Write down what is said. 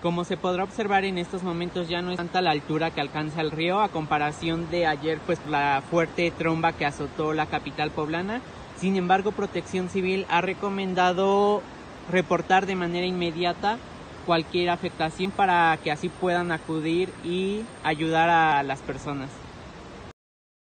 Como se podrá observar, en estos momentos ya no es tanta la altura que alcanza el río a comparación de ayer, pues la fuerte tromba que azotó la capital poblana. Sin embargo, Protección Civil ha recomendado reportar de manera inmediata cualquier afectación para que así puedan acudir y ayudar a las personas.